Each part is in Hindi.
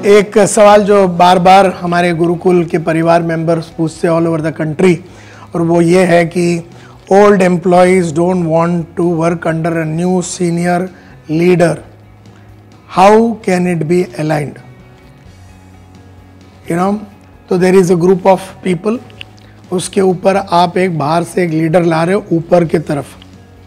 एक सवाल जो बार बार हमारे गुरुकुल के परिवार मेंबर्स पूछते ऑल ओवर द कंट्री, और वो ये है कि old employees don't want to work under a new senior leader, how can it be aligned? You know, तो there is a group of people, उसके ऊपर आप एक बाहर से एक लीडर ला रहे हो ऊपर की तरफ।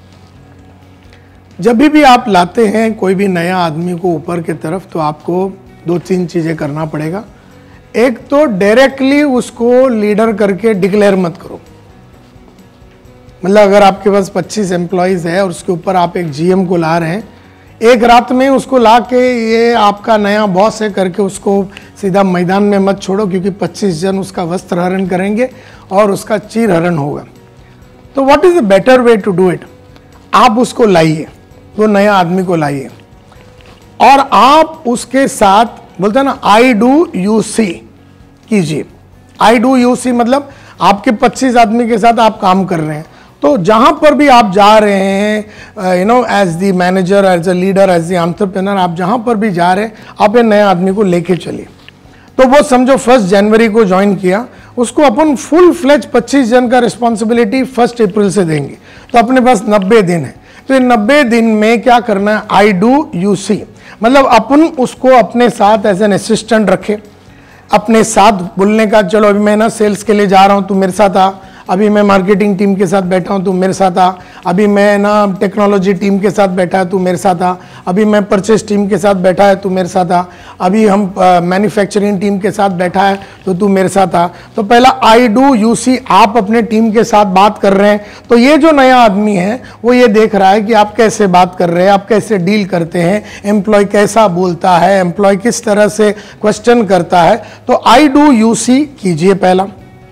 जब भी आप लाते हैं कोई भी नया आदमी को ऊपर की तरफ, तो आपको 2-3 चीज़ें करना पड़ेगा। एक तो डायरेक्टली उसको लीडर करके डिक्लेयर मत करो। मतलब अगर आपके पास 25 एम्प्लॉयज़ है और उसके ऊपर आप एक जीएम को ला रहे हैं, एक रात में उसको ला के ये आपका नया बॉस है करके उसको सीधा मैदान में मत छोड़ो, क्योंकि 25 जन उसका वस्त्र हरण करेंगे और उसका चीर हरण होगा। तो what is the better way to do it? आप उसको लाइए, वो नया आदमी को लाइए और आप उसके साथ बोलते हैं ना आई डू यू सी कीजिए। आई डू यू सी मतलब आपके 25 आदमी के साथ आप काम कर रहे हैं, तो जहां पर भी आप जा रहे हैं, you know, as the manager, as a leader, as the entrepreneur, आप जहां पर भी जा रहे हैं आप एक नए आदमी को लेके चलिए। तो वो समझो 1 जनवरी को ज्वाइन किया, उसको अपन फुल फ्लेज 25 जन का रिस्पॉन्सिबिलिटी 1 अप्रैल से देंगे, तो अपने पास 90 दिन है। तो ये 90 दिन में क्या करना है? आई डू यू सी, मतलब अपन उसको अपने साथ एज एन असिस्टेंट रखे, अपने साथ बोलने का, चलो अभी मैं ना सेल्स के लिए जा रहा हूँ, तू मेरे साथ आ, अभी मैं मार्केटिंग टीम के साथ बैठा हूँ, तू मेरे साथ आ, अभी मैं ना टेक्नोलॉजी टीम के साथ बैठा है, तू मेरे साथ आ, अभी मैं परचेस टीम के साथ बैठा है, तू मेरे साथ आ, अभी हम मैन्युफैक्चरिंग टीम के साथ बैठा है, तो तू मेरे साथ आ। तो पहला आई डू यू सी, आप अपने टीम के साथ बात कर रहे हैं, तो ये जो नया आदमी है वो ये देख रहा है कि आप कैसे बात कर रहे हैं, आप कैसे डील करते हैं, एम्प्लॉय कैसा बोलता है, एम्प्लॉय किस तरह से क्वेश्चन करता है। तो आई डू यू सी कीजिए पहला।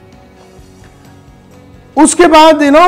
उसके बाद यू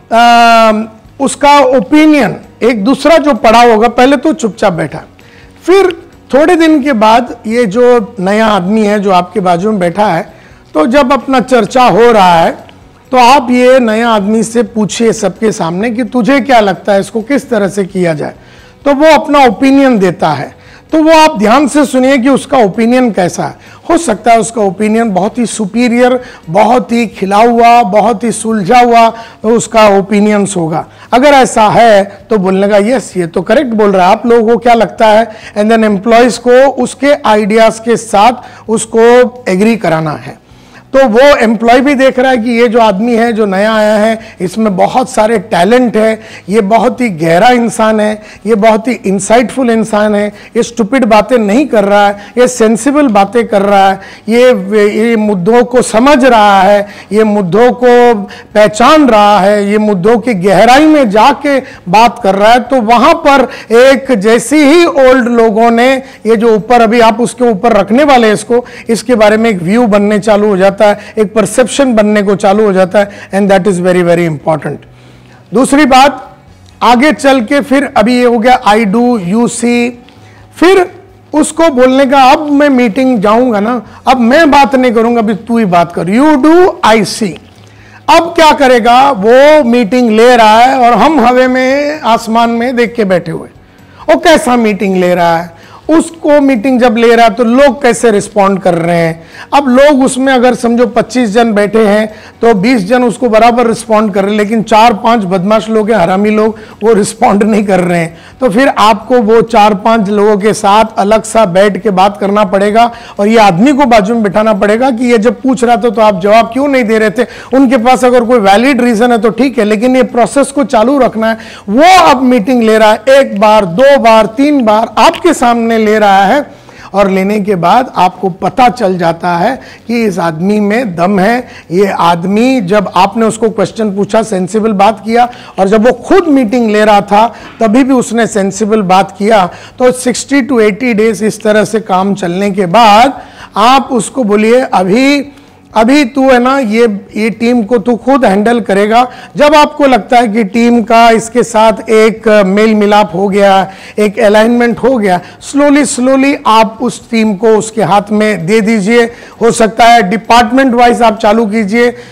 नो उसका ओपिनियन, एक दूसरा जो पढ़ा होगा, पहले तो चुपचाप बैठा, फिर थोड़े दिन के बाद ये जो नया आदमी है जो आपके बाजू में बैठा है, तो जब अपना चर्चा हो रहा है तो आप ये नया आदमी से पूछिए सबके सामने कि तुझे क्या लगता है, इसको किस तरह से किया जाए। तो वो अपना ओपिनियन देता है, तो वो आप ध्यान से सुनिए कि उसका ओपिनियन कैसा है। हो सकता है उसका ओपिनियन बहुत ही सुपीरियर, बहुत ही खिला हुआ, बहुत ही सुलझा हुआ उसका ओपिनियंस होगा। अगर ऐसा है तो बोलने का यस ये तो करेक्ट बोल रहा है, आप लोगों को क्या लगता है, एंड देन एम्प्लॉयज़ को उसके आइडियाज़ के साथ उसको एग्री कराना है। तो वो एम्प्लॉय भी देख रहा है कि ये जो आदमी है जो नया आया है, इसमें बहुत सारे टैलेंट है, ये बहुत ही गहरा इंसान है, ये बहुत ही इंसाइटफुल इंसान है, ये स्टूपिड बातें नहीं कर रहा है, ये सेंसिबल बातें कर रहा है, ये मुद्दों को समझ रहा है, ये मुद्दों को पहचान रहा है, ये मुद्दों की गहराई में जाके बात कर रहा है। तो वहाँ पर एक जैसी ही ओल्ड लोगों ने ये जो ऊपर अभी आप उसके ऊपर रखने वाले इसको, इसके बारे में एक व्यू बनने चालू हो जाता है, एक परसेप्शन बनने को चालू हो जाता है, and that is very very important. दूसरी बात, आगे चल के फिर अभी ये हो गया आई डू यू सी, फिर उसको बोलने का, अब मैं मीटिंग जाऊंगा ना, अब मैं बात नहीं करूंगा, अभी तू ही बात कर, यू डू आई सी। अब क्या करेगा, वो मीटिंग ले रहा है और हम हवा में आसमान में देख के बैठे हुए, वो कैसा मीटिंग ले रहा है, उसको मीटिंग जब ले रहा है तो लोग कैसे रिस्पॉन्ड कर रहे हैं। अब लोग उसमें अगर समझो 25 जन बैठे हैं तो 20 जन उसको बराबर रिस्पॉन्ड कर रहे हैं, लेकिन 4-5 बदमाश लोग हैं, हरामी लोग, वो रिस्पॉन्ड नहीं कर रहे हैं। तो फिर आपको वो 4-5 लोगों के साथ अलग सा बैठ के बात करना पड़ेगा और ये आदमी को बाजू में बिठाना पड़ेगा कि ये जब पूछ रहा था तो आप जवाब क्यों नहीं दे रहे थे। उनके पास अगर कोई वैलिड रीजन है तो ठीक है, लेकिन ये प्रोसेस को चालू रखना है। वो अब मीटिंग ले रहा है, 1 बार 2 बार 3 बार आपके सामने ले रहा है, और लेने के बाद आपको पता चल जाता है कि इस आदमी में दम है। ये आदमी, जब आपने उसको क्वेश्चन पूछा, सेंसिबल बात किया, और जब वो खुद मीटिंग ले रहा था तभी भी उसने सेंसिबल बात किया। तो 60 to 80 डेज इस तरह से काम चलने के बाद आप उसको बोलिए, अभी तू है ना, ये टीम को तू खुद हैंडल करेगा। जब आपको लगता है कि टीम का इसके साथ एक मेल मिलाप हो गया, एक अलाइनमेंट हो गया, स्लोली आप उस टीम को उसके हाथ में दे दीजिए। हो सकता है डिपार्टमेंट वाइज आप चालू कीजिए,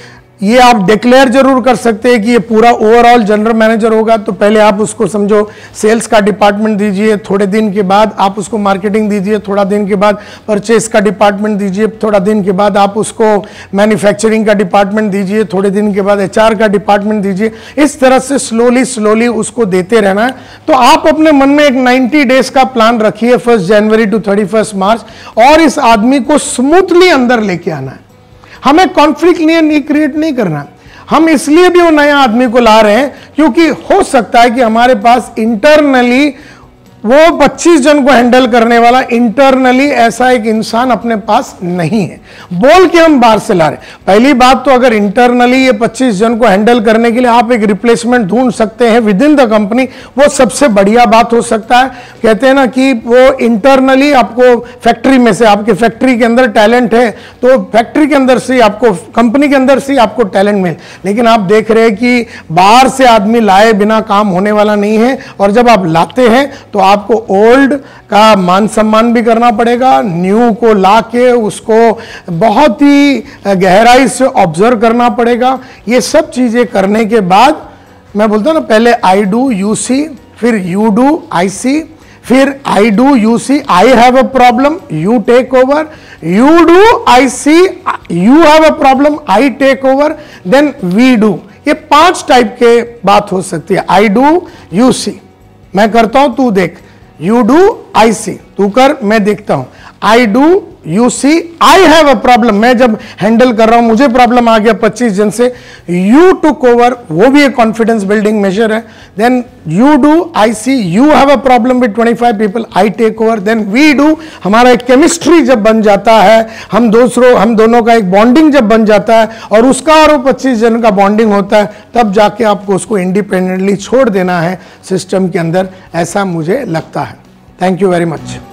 ये आप डिक्लेयर जरूर कर सकते हैं कि ये पूरा ओवरऑल जनरल मैनेजर होगा, तो पहले आप उसको समझो सेल्स का डिपार्टमेंट दीजिए, थोड़े दिन के बाद आप उसको मार्केटिंग दीजिए, थोड़ा दिन के बाद परचेस का डिपार्टमेंट दीजिए, थोड़ा दिन के बाद आप उसको मैन्युफैक्चरिंग का डिपार्टमेंट दीजिए, थोड़े दिन के बाद HR का डिपार्टमेंट दीजिए। इस तरह से स्लोली उसको देते रहना है। तो आप अपने मन में एक 90 डेज का प्लान रखिए 1 जनवरी टू 31 मार्च, और इस आदमी को स्मूथली अंदर लेके आना है। हमें कॉन्फ्लिक्ट नहीं क्रिएट नहीं करना। हम इसलिए भी वो नया आदमी को ला रहे हैं क्योंकि हो सकता है कि हमारे पास इंटरनली वो 25 जन को हैंडल करने वाला इंटरनली ऐसा एक इंसान अपने पास नहीं है, बोल के हम बाहर से ला रहे। पहली बात तो अगर इंटरनली ये 25 जन को हैंडल करने के लिए आप एक रिप्लेसमेंट ढूंढ सकते हैं विद इन द कंपनी, वो सबसे बढ़िया बात हो सकता है। कहते हैं ना कि वो इंटरनली आपको फैक्ट्री में से, आपके फैक्ट्री के अंदर टैलेंट है तो फैक्ट्री के अंदर से आपको, कंपनी के अंदर से आपको टैलेंट मिले। लेकिन आप देख रहे हैं कि बाहर से आदमी लाए बिना काम होने वाला नहीं है, और जब आप लाते हैं तो आपको ओल्ड का मान सम्मान भी करना पड़ेगा, न्यू को लाके उसको बहुत ही गहराई से ऑब्जर्व करना पड़ेगा। ये सब चीजें करने के बाद मैं बोलता हूं ना, पहले आई डू यू सी, फिर यू डू आई सी, फिर I do you see, I have a problem, you take over, you do I see, you have a problem, I take over, then we do. ये 5 टाइप के बात हो सकती है। आई डू यू सी, मैं करता हूं तू देख, यू डू आई सी, तू कर मैं देखता हूं, I do you see, I have a problem, मैं जब हैंडल कर रहा हूं मुझे प्रॉब्लम आ गया 25 जन से, यू टुक ओवर, वो भी एक कॉन्फिडेंस बिल्डिंग मेजर है। Then you do I see, you have a problem with 25 people, I take over, then we do. हमारा एक केमिस्ट्री जब बन जाता है, हम दोनों का एक बॉन्डिंग जब बन जाता है और उसका और 25 जन का बॉन्डिंग होता है, तब जाके आपको उसको इंडिपेंडेंटली छोड़ देना है सिस्टम के अंदर, ऐसा मुझे लगता है। Thank you very much.